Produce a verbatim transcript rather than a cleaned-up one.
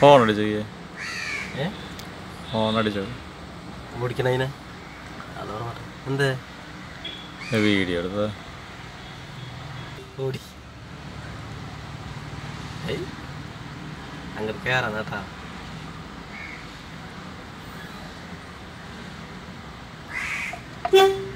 phone അടിച്ചോക്കിയേ ഏ phone അടിച്ചോ ഓടിക്കണതിനെ അതോ എന്തേ വീഡിയോ എടുത്തത് ഓടി ഏയ് അങ്ങോട്ട് കയറാം കേട്ടാ